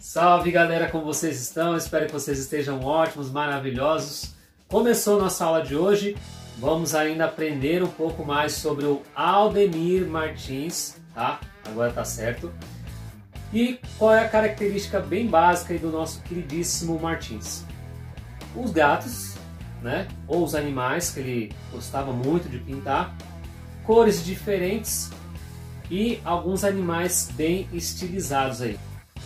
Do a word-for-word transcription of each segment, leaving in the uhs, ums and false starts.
Salve galera, como vocês estão? Espero que vocês estejam ótimos, maravilhosos. Começou nossa aula de hoje, vamos ainda aprender um pouco mais sobre o Aldemir Martins, tá? Agora tá certo. E qual é a característica bem básica aí do nosso queridíssimo Martins? Os gatos, né? Ou os animais que ele gostava muito de pintar, cores diferentes e alguns animais bem estilizados aí.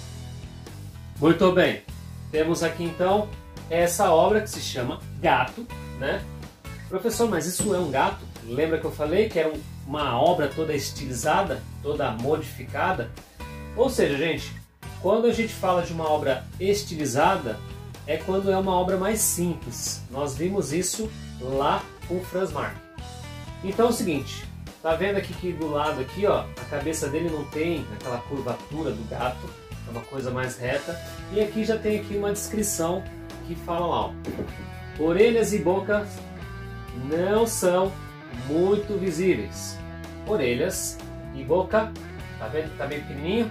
Muito bem, temos aqui então essa obra que se chama Gato, né? Professor, mas isso é um gato? Lembra que eu falei que era uma obra toda estilizada, toda modificada? Ou seja, gente, quando a gente fala de uma obra estilizada, é quando é uma obra mais simples. Nós vimos isso lá com o Franz Marc. Então é o seguinte, tá vendo aqui que do lado aqui, ó, a cabeça dele não tem aquela curvatura do gato, é uma coisa mais reta. E aqui já tem aqui uma descrição que fala lá, ó, orelhas e boca não são muito visíveis. Orelhas e boca, tá vendo que tá bem pequenininho?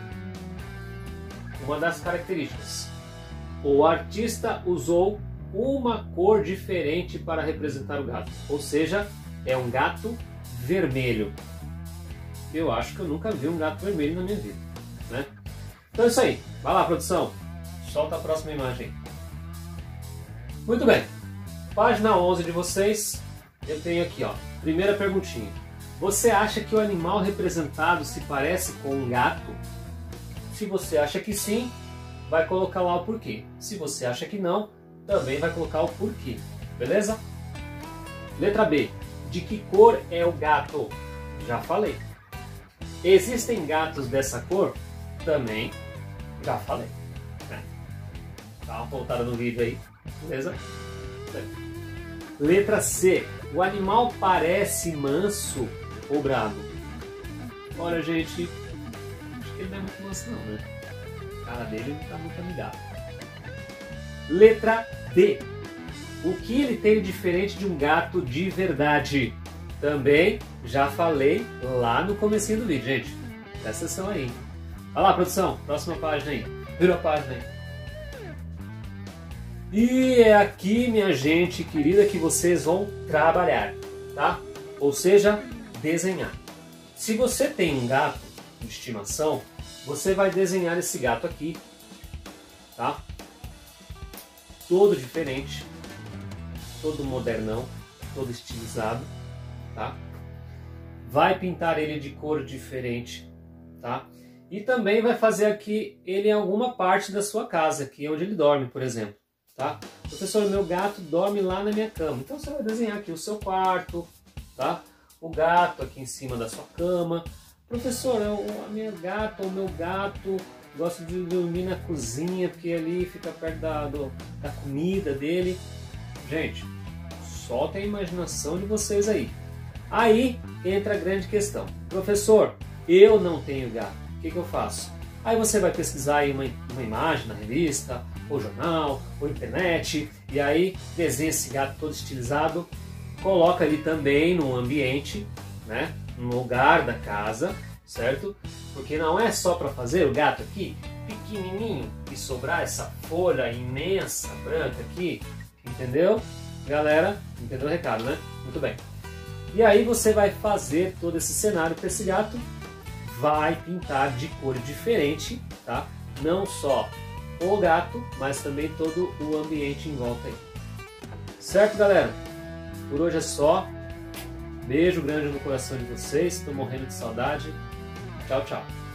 Uma das características. O artista usou uma cor diferente para representar o gato, ou seja, é um gato vermelho. Eu acho que eu nunca vi um gato vermelho na minha vida, né? Então é isso aí. Vai lá, produção. Solta a próxima imagem. Muito bem. Página onze de vocês. Eu tenho aqui, ó. Primeira perguntinha. Você acha que o animal representado se parece com um gato? Se você acha que sim, vai colocar lá o porquê. Se você acha que não, também vai colocar o porquê. Beleza? Letra B. De que cor é o gato? Já falei. Existem gatos dessa cor? Também já falei. É. Dá uma voltada no vídeo aí. Beleza? Letra C. O animal parece manso ou bravo? Olha, gente, acho que ele não é muito manso não, né? A cara dele não está muito amigável. Letra D. O que ele tem de diferente de um gato de verdade? Também já falei lá no comecinho do vídeo, gente. Presta atenção aí. Vai lá, produção. Próxima página aí. Vira a página aí. E é aqui, minha gente querida, que vocês vão trabalhar, tá? Ou seja, desenhar. Se você tem um gato de estimação, você vai desenhar esse gato aqui, tá? Todo diferente, todo modernão, todo estilizado, tá? Vai pintar ele de cor diferente, tá? E também vai fazer aqui ele em alguma parte da sua casa, aqui onde ele dorme, por exemplo, tá? Professor, meu gato dorme lá na minha cama. Então você vai desenhar aqui o seu quarto, tá? O gato aqui em cima da sua cama. Professor, a minha gata ou meu gato gosta de dormir na cozinha, porque ali fica perto da, do, da comida dele. Gente, soltem a imaginação de vocês aí. Aí entra a grande questão. Professor, eu não tenho gato. O que, que eu faço? Aí você vai pesquisar aí uma, uma imagem na revista, ou jornal, ou internet, e aí desenha esse gato todo estilizado, coloca ali também no ambiente, né, no lugar da casa, certo? Porque não é só para fazer o gato aqui pequenininho e sobrar essa folha imensa branca aqui, entendeu? Galera, entendeu o recado, né? Muito bem. E aí você vai fazer todo esse cenário para esse gato, vai pintar de cor diferente, tá? Não só o gato, mas também todo o ambiente em volta aí. Certo, galera? Por hoje é só. Beijo grande no coração de vocês. Estou morrendo de saudade. Tchau, tchau.